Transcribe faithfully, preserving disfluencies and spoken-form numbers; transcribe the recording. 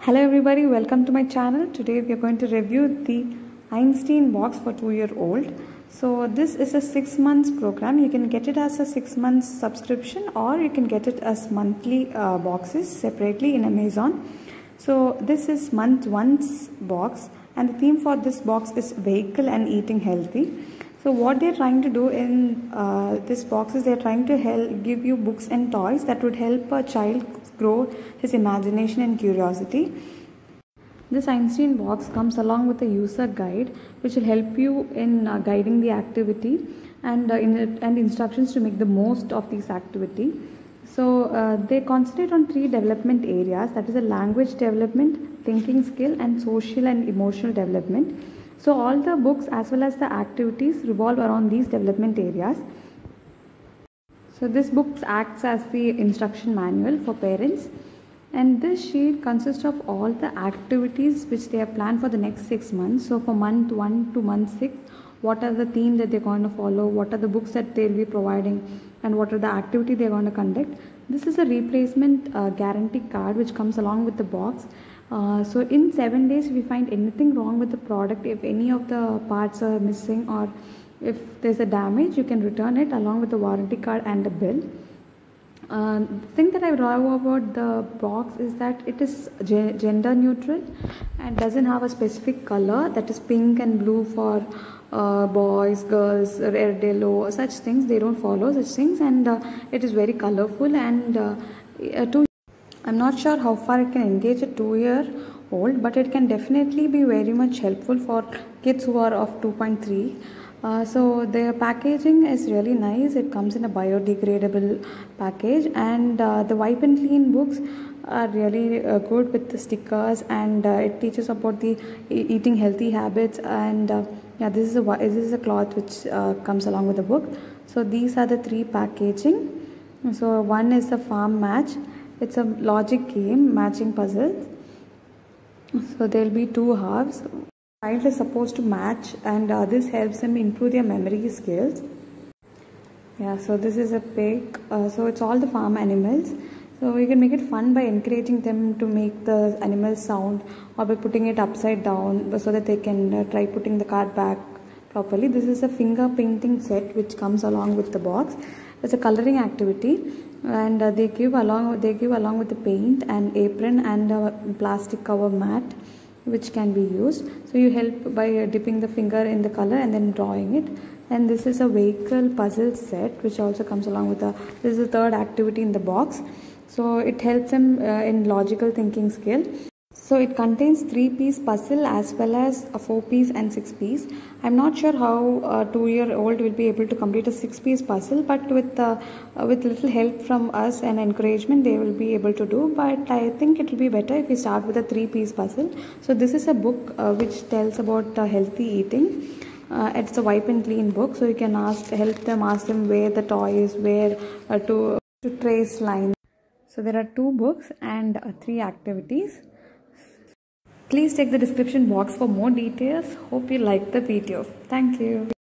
Hello everybody, welcome to my channel. Today we are going to review the Einstein box for two year old. So this is a six months program. You can get it as a six months subscription or you can get it as monthly uh, boxes separately in Amazon. So this is month one's box and the theme for this box is vehicle and eating healthy. So what they're trying to do in uh, this box is they're trying to help give you books and toys that would help a child grow his imagination and curiosity. This Einstein box comes along with a user guide which will help you in uh, guiding the activity and, uh, in, and instructions to make the most of this activity. So uh, they concentrate on three development areas, that is a language development, thinking skill and social and emotional development. So all the books as well as the activities revolve around these development areas. So this book acts as the instruction manual for parents, and this sheet consists of all the activities which they have planned for the next six months. So for month one to month six, what are the themes that they're going to follow, what are the books that they'll be providing, and what are the activity they're going to conduct. This is a replacement uh, guarantee card which comes along with the box. Uh, so in seven days, if you find anything wrong with the product, if any of the parts are missing or if there's a damage, you can return it along with the warranty card and the bill. Uh, the thing that I love about the box is that it is gender neutral and doesn't have a specific color, that is pink and blue for uh, boys, girls, red, yellow, such things. They don't follow such things, and uh, it is very colorful. And uh, to I'm not sure how far it can engage a two year old, but it can definitely be very much helpful for kids who are of two point three. Uh, so the packaging is really nice. It comes in a biodegradable package, and uh, the Wipe and Clean books are really uh, good with the stickers, and uh, it teaches about the e eating healthy habits. And uh, yeah, this is a this is a cloth which uh, comes along with the book. So these are the three packaging. So one is the farm match. It's a logic game, matching puzzles. So there will be two halves. Child is supposed to match, and uh, this helps them improve their memory skills. Yeah, so this is a pig. Uh, so it's all the farm animals. So you can make it fun by encouraging them to make the animals sound, or by putting it upside down so that they can uh, try putting the card back properly. This is a finger painting set which comes along with the box. It's a coloring activity, and uh, they give along they give along with the paint and apron and a plastic cover mat which can be used. So you help by dipping the finger in the color and then drawing it. And this is a vehicle puzzle set which also comes along with a, this is the third activity in the box. So it helps them uh, in logical thinking skill. So it contains three piece puzzle as well as a four piece and six piece. I'm not sure how a two year old will be able to complete a six piece puzzle, but with uh, with little help from us and encouragement they will be able to do. But I think it will be better if we start with a three piece puzzle. So this is a book uh, which tells about uh, healthy eating. Uh, it's a Wipe and Clean book, so you can ask help them ask them where the toy is, where uh, to to trace lines. So there are two books and uh, three activities. Please check the description box for more details. Hope you liked the video. Thank you.